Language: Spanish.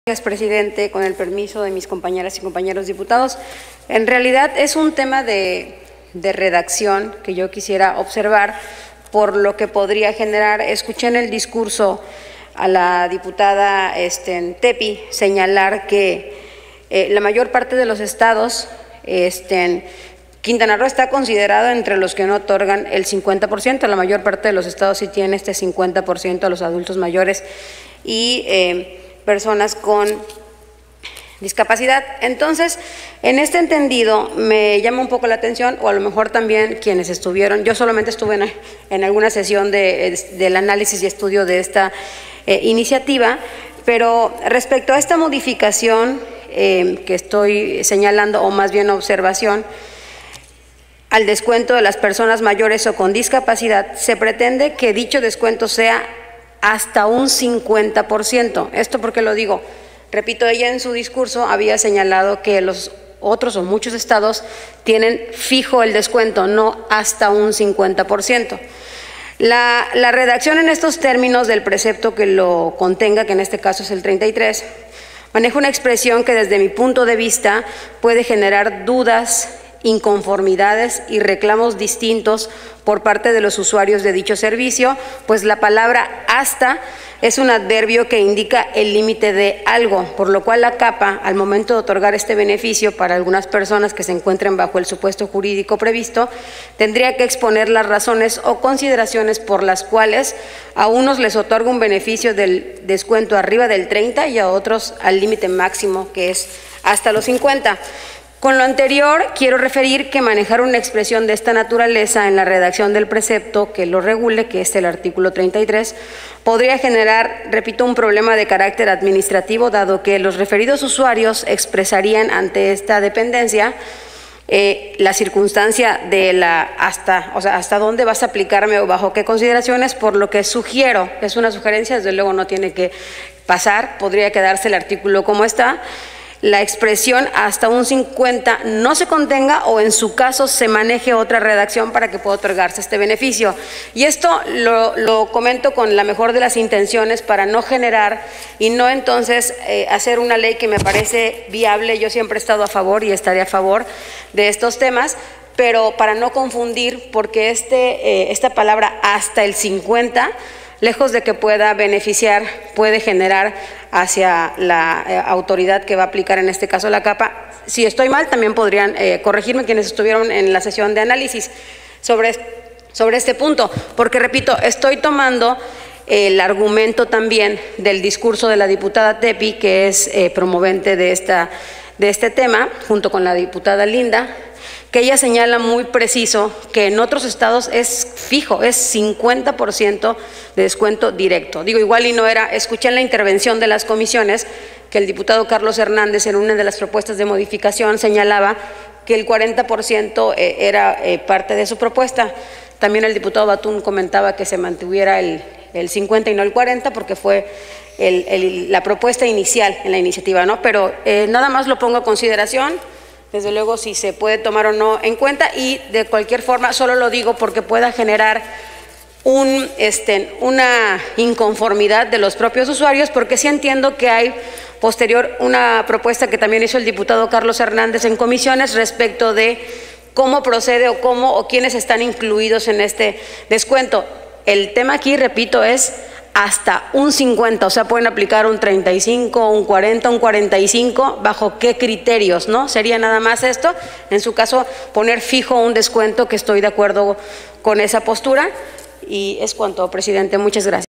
Gracias, presidente. Con el permiso de mis compañeras y compañeros diputados, en realidad es un tema de redacción que yo quisiera observar por lo que podría generar. Escuché en el discurso a la diputada Tepi señalar que la mayor parte de los estados, Quintana Roo está considerado entre los que no otorgan el 50%, la mayor parte de los estados sí tiene este 50% a los adultos mayores y personas con discapacidad. Entonces, en este entendido, me llama un poco la atención, o a lo mejor también quienes estuvieron, yo solamente estuve en alguna sesión del análisis y estudio de esta iniciativa, pero respecto a esta modificación que estoy señalando, o más bien observación, al descuento de las personas mayores o con discapacidad, se pretende que dicho descuento sea hasta un 50%. ¿Esto por qué lo digo? Repito, ella en su discurso había señalado que los otros o muchos estados tienen fijo el descuento, no hasta un 50%. La redacción en estos términos del precepto que lo contenga, que en este caso es el 33, maneja una expresión que desde mi punto de vista puede generar dudas, inconformidades y reclamos distintos por parte de los usuarios de dicho servicio, pues la palabra hasta es un adverbio que indica el límite de algo, por lo cual la CAPA, al momento de otorgar este beneficio para algunas personas que se encuentren bajo el supuesto jurídico previsto, tendría que exponer las razones o consideraciones por las cuales a unos les otorga un beneficio del descuento arriba del 30 y a otros al límite máximo, que es hasta los 50. Con lo anterior, quiero referir que manejar una expresión de esta naturaleza en la redacción del precepto que lo regule, que es el artículo 33, podría generar, repito, un problema de carácter administrativo, dado que los referidos usuarios expresarían ante esta dependencia la circunstancia de hasta dónde vas a aplicarme o bajo qué consideraciones, por lo que sugiero, es una sugerencia, desde luego no tiene que pasar, podría quedarse el artículo como está, la expresión hasta un 50 no se contenga o en su caso se maneje otra redacción para que pueda otorgarse este beneficio. Y esto lo comento con la mejor de las intenciones para no generar y no entonces hacer una ley que me parece viable. Yo siempre he estado a favor y estaré a favor de estos temas, pero para no confundir, porque esta palabra hasta el 50, lejos de que pueda beneficiar, puede generar hacia la autoridad que va a aplicar, en este caso la CAPA. Si estoy mal, también podrían corregirme quienes estuvieron en la sesión de análisis sobre este punto, porque repito, estoy tomando el argumento también del discurso de la diputada Tepi, que es promovente de este tema, junto con la diputada Linda, que ella señala muy preciso que en otros estados es fijo, es 50% de descuento directo. Digo, igual y no era, escuché en la intervención de las comisiones que el diputado Carlos Hernández en una de las propuestas de modificación señalaba que el 40% era parte de su propuesta. También el diputado Batún comentaba que se mantuviera el 50 y no el 40 porque fue la propuesta inicial en la iniciativa, ¿no? Pero nada más lo pongo a consideración. Desde luego, si se puede tomar o no en cuenta, y de cualquier forma solo lo digo porque pueda generar una inconformidad de los propios usuarios, porque sí entiendo que hay posterior una propuesta que también hizo el diputado Carlos Hernández en comisiones respecto de cómo procede o quiénes están incluidos en este descuento. El tema aquí, repito, es hasta un 50, o sea, pueden aplicar un 35, un 40, un 45, ¿bajo qué criterios, no? Sería nada más esto, en su caso, poner fijo un descuento, que estoy de acuerdo con esa postura, y es cuanto, presidente. Muchas gracias.